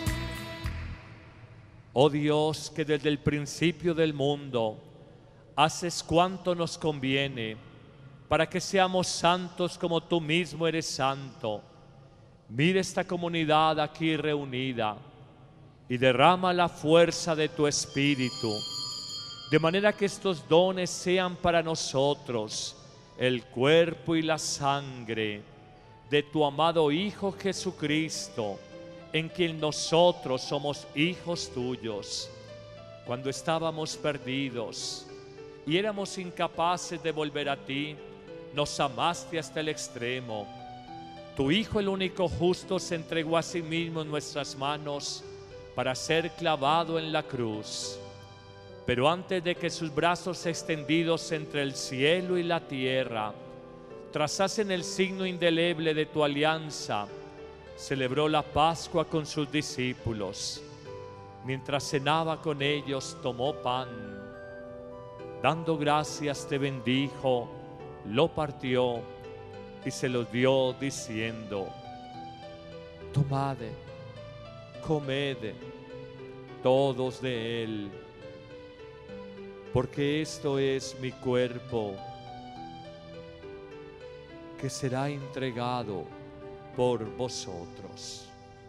Oh Dios, que desde el principio del mundo haces cuanto nos conviene para que seamos santos como tú mismo eres santo. Mira esta comunidad aquí reunida y derrama la fuerza de tu Espíritu, de manera que estos dones sean para nosotros el cuerpo y la sangre de tu amado Hijo Jesucristo, en quien nosotros somos hijos tuyos. Cuando estábamos perdidos y éramos incapaces de volver a ti, nos amaste hasta el extremo. Tu Hijo, el único justo, se entregó a sí mismo en nuestras manos para ser clavado en la cruz. Pero antes de que sus brazos extendidos entre el cielo y la tierra trazasen el signo indeleble de tu alianza, celebró la Pascua con sus discípulos. Mientras cenaba con ellos, tomó pan. Dando gracias, te bendijo, lo partió y se los dio diciendo: tomad, comed todos de él, porque esto es mi cuerpo, que será entregado por vosotros.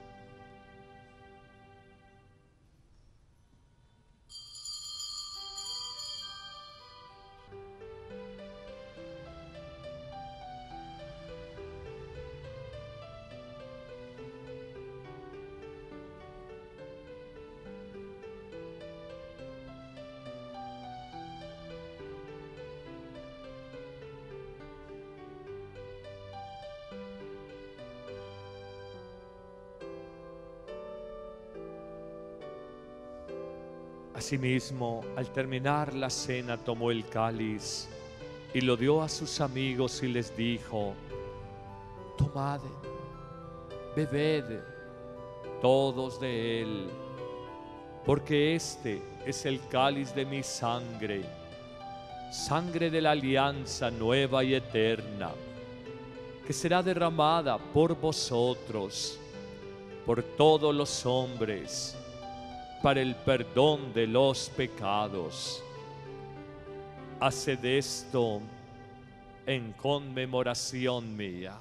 Asimismo, al terminar la cena, tomó el cáliz y lo dio a sus amigos y les dijo: tomad, bebed todos de él, porque este es el cáliz de mi sangre, sangre de la alianza nueva y eterna, que será derramada por vosotros, por todos los hombres, para el perdón de los pecados. Haced esto en conmemoración mía.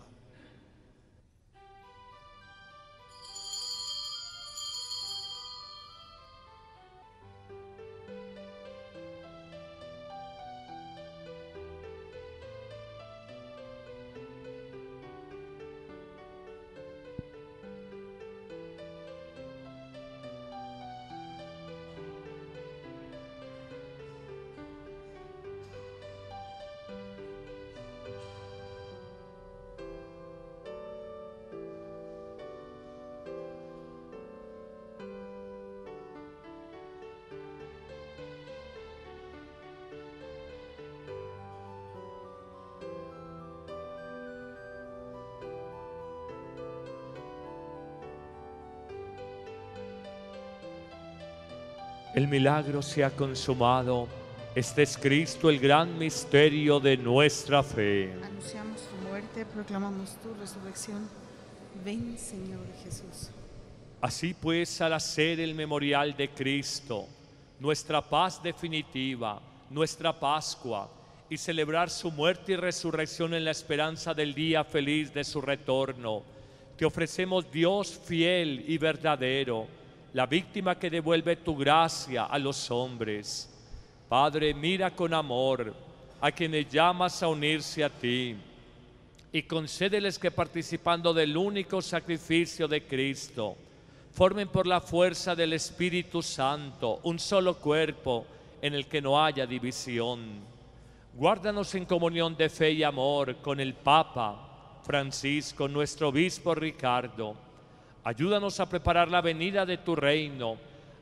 El milagro se ha consumado. Este es Cristo, el gran misterio de nuestra fe. Anunciamos tu muerte, proclamamos tu resurrección. Ven, Señor Jesús. Así pues, al hacer el memorial de Cristo, nuestra paz definitiva, nuestra Pascua, y celebrar su muerte y resurrección en la esperanza del día feliz de su retorno, te ofrecemos, Dios fiel y verdadero, la víctima que devuelve tu gracia a los hombres. Padre, mira con amor a quienes llamas a unirse a ti y concédeles que, participando del único sacrificio de Cristo, formen por la fuerza del Espíritu Santo un solo cuerpo en el que no haya división. Guárdanos en comunión de fe y amor con el Papa Francisco, nuestro obispo Ricardo. Ayúdanos a preparar la venida de tu reino,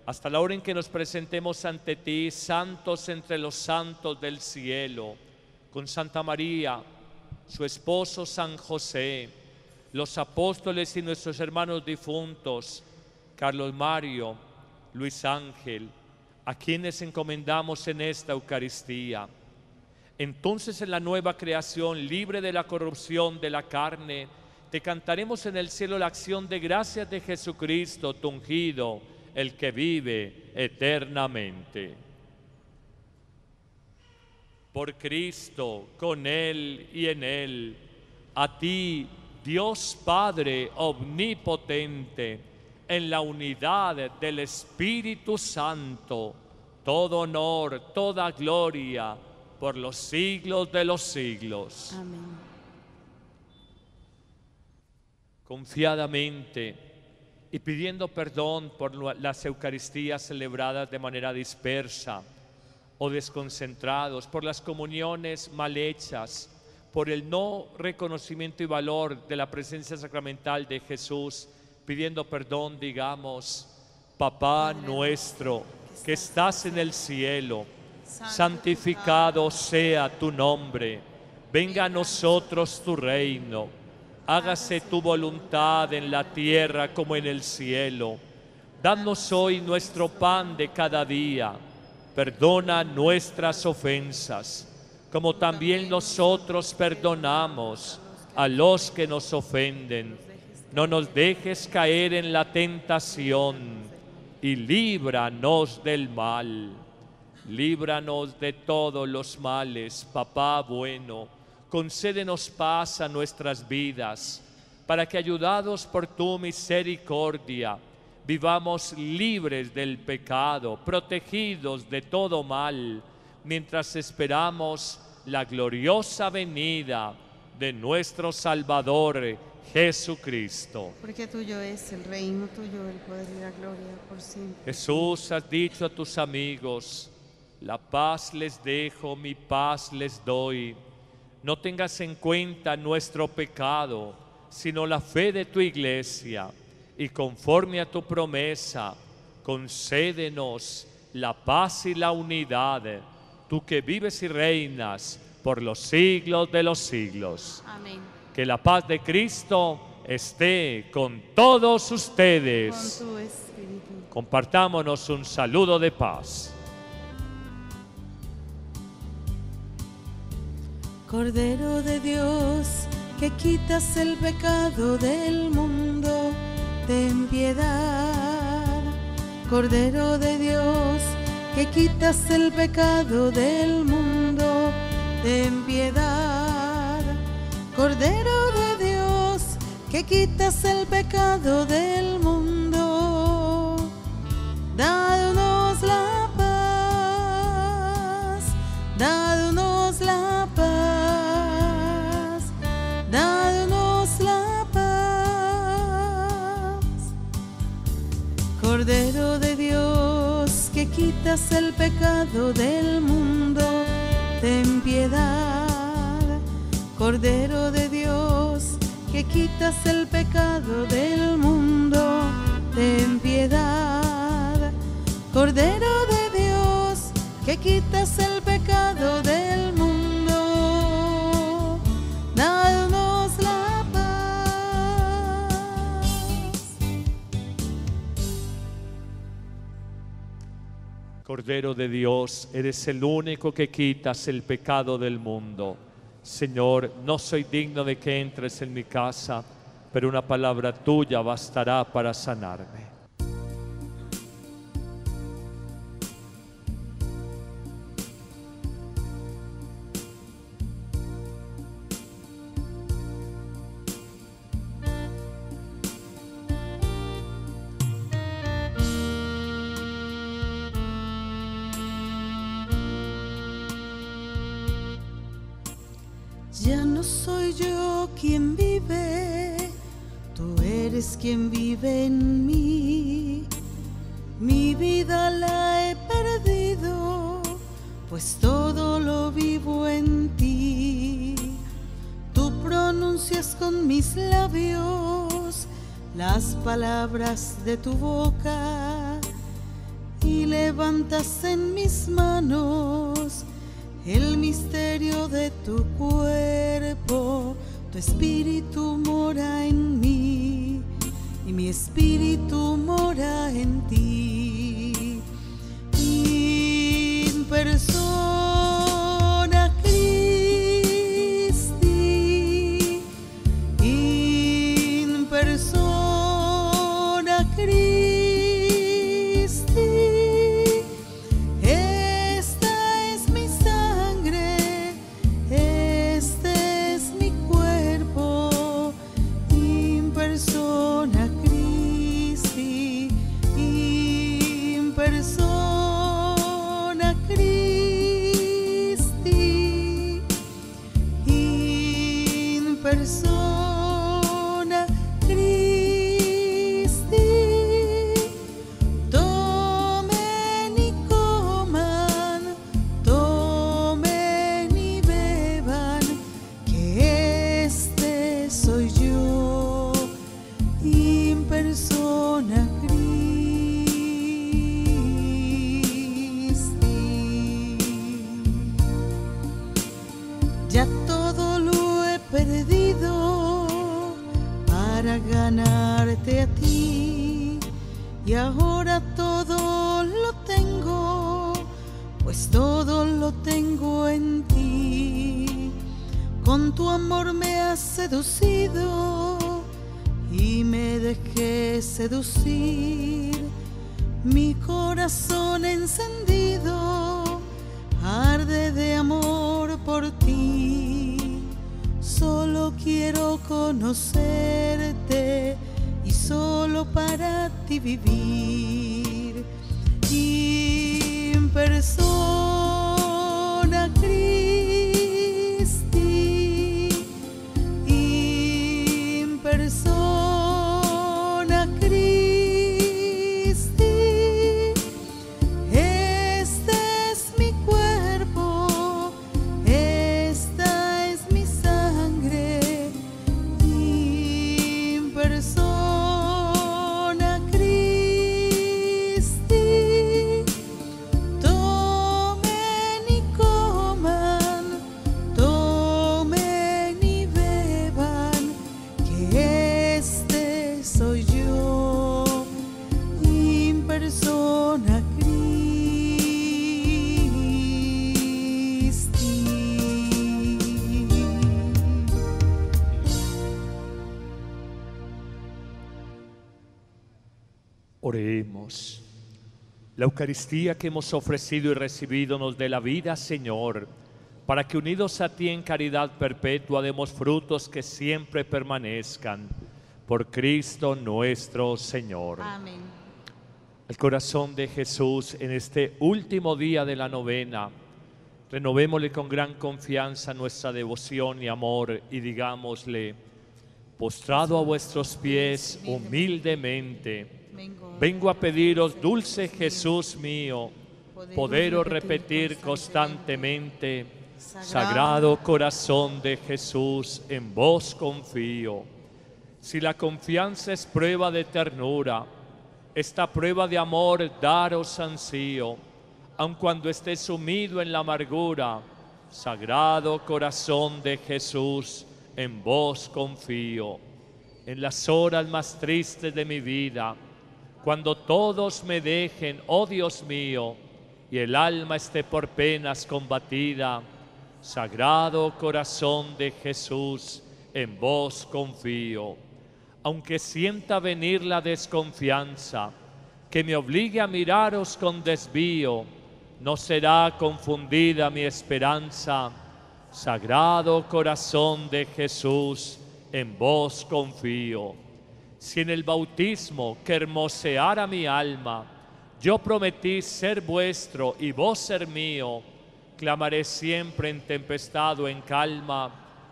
hasta la hora en que nos presentemos ante ti, santos entre los santos del cielo, con Santa María, su esposo San José, los apóstoles y nuestros hermanos difuntos, Carlos Mario, Luis Ángel, a quienes encomendamos en esta Eucaristía. Entonces, en la nueva creación, libre de la corrupción de la carne, te cantaremos en el cielo la acción de gracias de Jesucristo, tu ungido, el que vive eternamente. Por Cristo, con Él y en Él, a ti, Dios Padre omnipotente, en la unidad del Espíritu Santo, todo honor, toda gloria, por los siglos de los siglos. Amén. Confiadamente y pidiendo perdón por las Eucaristías celebradas de manera dispersa o desconcentrados, por las comuniones mal hechas, por el no reconocimiento y valor de la presencia sacramental de Jesús, pidiendo perdón, digamos: Papá nuestro que estás en el cielo, santificado sea tu nombre, venga a nosotros tu reino, hágase tu voluntad en la tierra como en el cielo. Danos hoy nuestro pan de cada día, perdona nuestras ofensas, como también nosotros perdonamos a los que nos ofenden. No nos dejes caer en la tentación y líbranos del mal. Líbranos de todos los males, Papá bueno. Concédenos paz a nuestras vidas, para que, ayudados por tu misericordia, vivamos libres del pecado, protegidos de todo mal, mientras esperamos la gloriosa venida de nuestro Salvador Jesucristo. Porque tuyo es el reino, tuyo el poder y la gloria por siempre. Jesús, has dicho a tus amigos: la paz les dejo, mi paz les doy. No tengas en cuenta nuestro pecado, sino la fe de tu iglesia, y conforme a tu promesa, concédenos la paz y la unidad, tú que vives y reinas por los siglos de los siglos. Amén. Que la paz de Cristo esté con todos ustedes. Con tu espíritu. Compartámonos un saludo de paz. Cordero de Dios, que quitas el pecado del mundo, ten piedad. Cordero de Dios, que quitas el pecado del mundo, ten piedad. Cordero de Dios, que quitas el pecado del mundo, danos la paz, danos la paz, danos la paz. Cordero de Dios, que quitas el pecado del mundo, ten piedad. Cordero de Dios, que quitas el pecado del mundo, ten piedad. Cordero de Dios, que quitas el pecado del mundo, danos la paz. Cordero de Dios, eres el único que quitas el pecado del mundo. Señor, no soy digno de que entres en mi casa, pero una palabra tuya bastará para sanarme. Ya no soy yo quien vive, tú eres quien vive en mí. Mi vida la he perdido, pues todo lo vivo en ti. Tú pronuncias con mis labios las palabras de tu boca, y levantas en mis manos el misterio de tu cuerpo. Tu espíritu mora en mí y mi espíritu mora en ti. In persona Christi, in persona Christi. Esta es mi sangre, este es mi cuerpo. In persona Christi, in persona Christi, in persona Christi. Tomen y coman, tomen y beban, que este soy yo, in persona Christi. Ya todo lo he perdido para ganarte a ti, y ahora todo lo tengo, pues todo lo tengo en ti. Con tu amor me has seducido y me dejé seducir. Mi corazón encendido arde de amor por ti. Solo quiero conocerte y solo para ti vivir. In persona Christi, in persona Christi. Este es mi cuerpo, esta es mi sangre. In persona Christi. Tomen y coman, tomen y beban, que este soy yo, in persona Christi. Oremos. La Eucaristía que hemos ofrecido y recibido nos dé la vida, Señor, para que unidos a ti en caridad perpetua demos frutos que siempre permanezcan. Por Cristo nuestro Señor. Amén. El corazón de Jesús en este último día de la novena, renovémosle con gran confianza nuestra devoción y amor y digámosle: postrado a vuestros pies humildemente, vengo a pediros, dulce Jesús mío, poderos repetir constantemente: Sagrado Corazón de Jesús, en vos confío. Si la confianza es prueba de ternura, esta prueba de amor daros ansío, aun cuando esté sumido en la amargura. Sagrado Corazón de Jesús, en vos confío. En las horas más tristes de mi vida, cuando todos me dejen, oh Dios mío, y el alma esté por penas combatida, Sagrado Corazón de Jesús, en vos confío. Aunque sienta venir la desconfianza, que me obligue a miraros con desvío, no será confundida mi esperanza. Sagrado Corazón de Jesús, en vos confío. Si en el bautismo que hermoseara mi alma, yo prometí ser vuestro y vos ser mío, clamaré siempre en tempestad o en calma: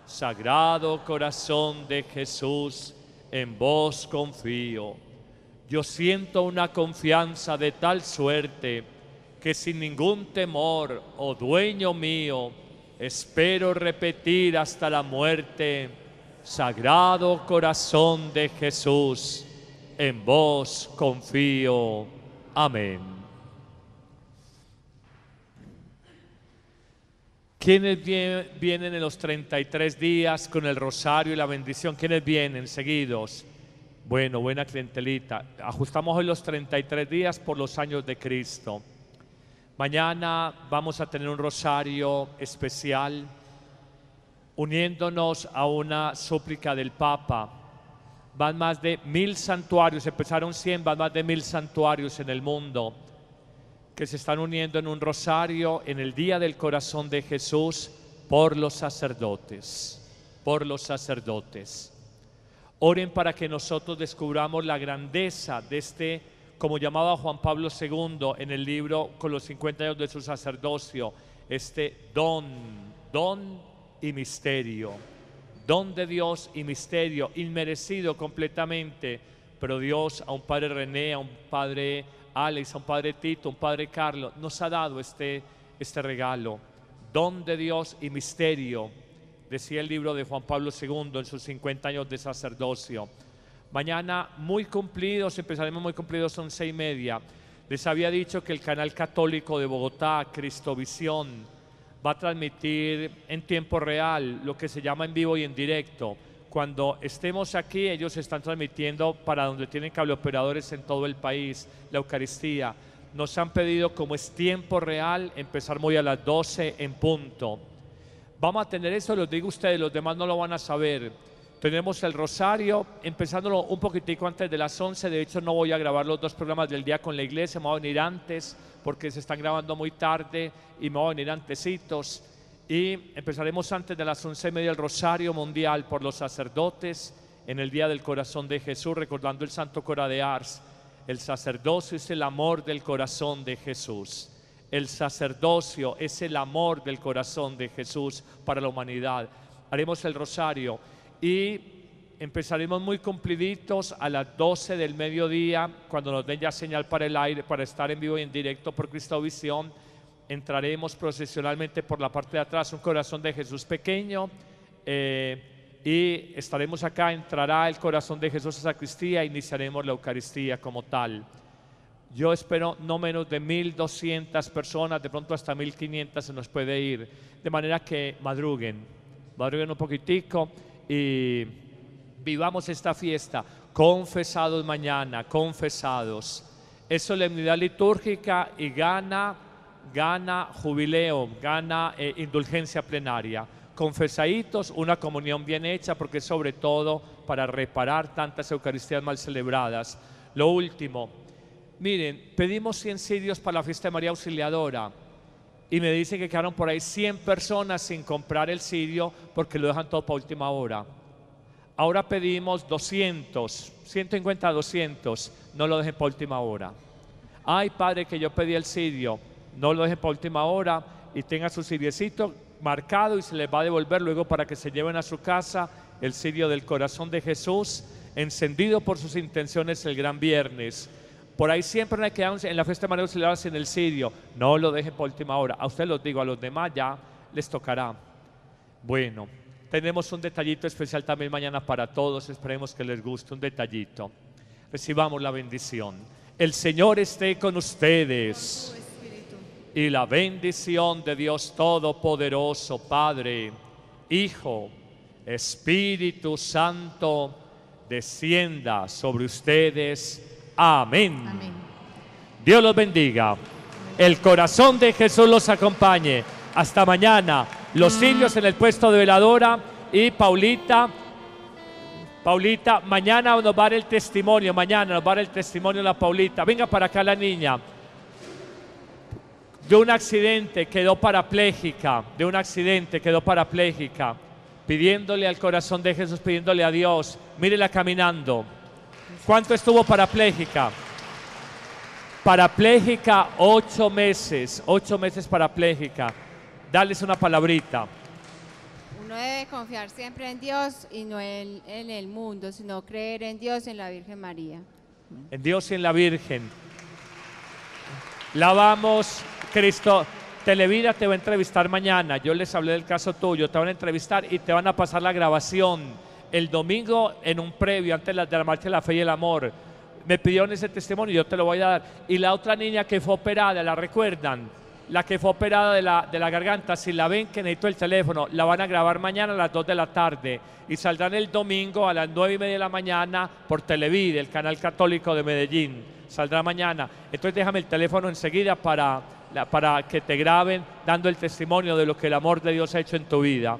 Sagrado Corazón de Jesús, en vos confío. Yo siento una confianza de tal suerte que sin ningún temor, oh dueño mío, espero repetir hasta la muerte: Sagrado Corazón de Jesús, en vos confío. Amén. ¿Quiénes vie- vienen en los treinta y tres días con el rosario y la bendición? ¿Quiénes vienen seguidos? Bueno, buena clientelita. Ajustamos hoy los treinta y tres días por los años de Cristo. Mañana vamos a tener un rosario especial, uniéndonos a una súplica del Papa. Van más de mil santuarios, empezaron cien, van más de mil santuarios en el mundo que se están uniendo en un rosario en el Día del Corazón de Jesús por los sacerdotes, por los sacerdotes. Oren para que nosotros descubramos la grandeza de este, como llamaba Juan Pablo segundo en el libro con los cincuenta años de su sacerdocio, este don, don y misterio, don de Dios y misterio, inmerecido completamente, pero Dios a un padre René, a un padre Alex, a un padre Tito, a un padre Carlos, nos ha dado este, este regalo, don de Dios y misterio, decía el libro de Juan Pablo segundo en sus cincuenta años de sacerdocio. Mañana muy cumplidos, empezaremos muy cumplidos, once y media. Les había dicho que el canal católico de Bogotá, Cristovisión, va a transmitir en tiempo real lo que se llama en vivo y en directo. Cuando estemos aquí, ellos están transmitiendo para donde tienen cableoperadores en todo el país la Eucaristía. Nos han pedido, como es tiempo real, empezar muy a las doce en punto. Vamos a tener eso, los digo ustedes, los demás no lo van a saber. Tenemos el rosario, empezándolo un poquitico antes de las once. De hecho, no voy a grabar los dos programas del día con la iglesia, me voy a venir antes porque se están grabando muy tarde y me voy a venir antecitos. Y empezaremos antes de las once y media el rosario mundial por los sacerdotes en el Día del Corazón de Jesús, recordando el Santo Cora de Ars. El sacerdocio es el amor del corazón de Jesús. El sacerdocio es el amor del corazón de Jesús para la humanidad. Haremos el rosario y empezaremos muy cumpliditos a las doce del mediodía, cuando nos den ya señal para el aire, para estar en vivo y en directo por Cristovisión. Entraremos procesionalmente por la parte de atrás, un corazón de Jesús pequeño, eh, y estaremos acá, entrará el corazón de Jesús a sacristía e iniciaremos la Eucaristía como tal. Yo espero no menos de mil doscientas personas, de pronto hasta mil quinientas se nos puede ir, de manera que madruguen, madruguen un poquitico y vivamos esta fiesta confesados mañana, confesados. Es solemnidad litúrgica y gana gana jubileo, gana eh, indulgencia plenaria. Confesaditos, una comunión bien hecha, porque sobre todo para reparar tantas Eucaristías mal celebradas. Lo último, miren, pedimos cien cirios para la fiesta de María Auxiliadora y me dicen que quedaron por ahí cien personas sin comprar el cirio porque lo dejan todo para última hora. Ahora pedimos doscientos, ciento cincuenta, doscientos, no lo dejen para última hora. Ay, Padre, que yo pedí el cirio. No lo dejen para última hora y tengan su ciriecito marcado y se les va a devolver luego para que se lleven a su casa el cirio del corazón de Jesús, encendido por sus intenciones el gran viernes. Por ahí siempre nos quedamos en la fiesta de María Auxiliadora sin el cirio. No lo dejen para última hora. A ustedes los digo, a los demás ya les tocará. Bueno, tenemos un detallito especial también mañana para todos. Esperemos que les guste un detallito. Recibamos la bendición. El Señor esté con ustedes. Y la bendición de Dios Todopoderoso, Padre, Hijo, Espíritu Santo, descienda sobre ustedes. Amén. Amén. Dios los bendiga. El corazón de Jesús los acompañe. Hasta mañana. Los cirios en el puesto de veladora y Paulita. Paulita, mañana nos va a dar el testimonio. Mañana nos va a dar el testimonio la Paulita. Venga para acá la niña. De un accidente quedó parapléjica, de un accidente quedó parapléjica, pidiéndole al corazón de Jesús, pidiéndole a Dios. Mírela caminando. ¿Cuánto estuvo parapléjica? Parapléjica ocho meses, ocho meses parapléjica. Dales una palabrita. Uno debe confiar siempre en Dios y no en, en el mundo, sino creer en Dios y en la Virgen María. En Dios y en la Virgen. La vamos, Cristo. Televida te va a entrevistar mañana. Yo les hablé del caso tuyo. Te van a entrevistar y te van a pasar la grabación el domingo en un previo, antes de la, de la Marcha de la Fe y el Amor. Me pidieron ese testimonio y yo te lo voy a dar. Y la otra niña que fue operada, ¿la recuerdan? la que fue operada de la, de la garganta, si la ven que necesito el teléfono, la van a grabar mañana a las dos de la tarde y saldrán el domingo a las nueve y media de la mañana por Televid, el canal católico de Medellín. Saldrá mañana. Entonces déjame el teléfono enseguida para, para que te graben dando el testimonio de lo que el amor de Dios ha hecho en tu vida.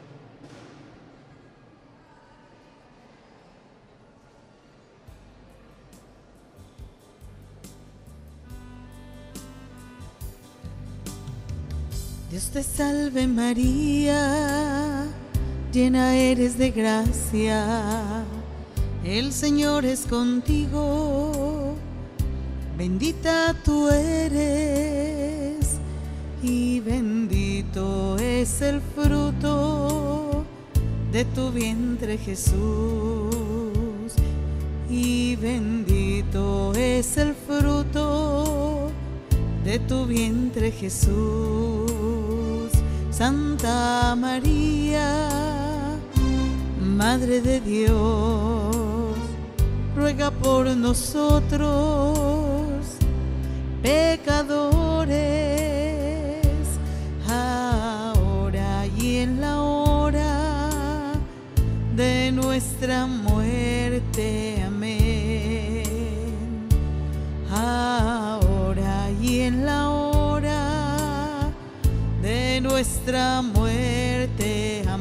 Dios te salve María, llena eres de gracia, el Señor es contigo, bendita tú eres y bendito es el fruto de tu vientre Jesús, y bendito es el fruto de tu vientre Jesús. Santa María, Madre de Dios, ruega por nosotros, pecadores, ahora y en la hora de nuestra muerte. Amén. Ahora y en la hora de nuestra muerte. Amén.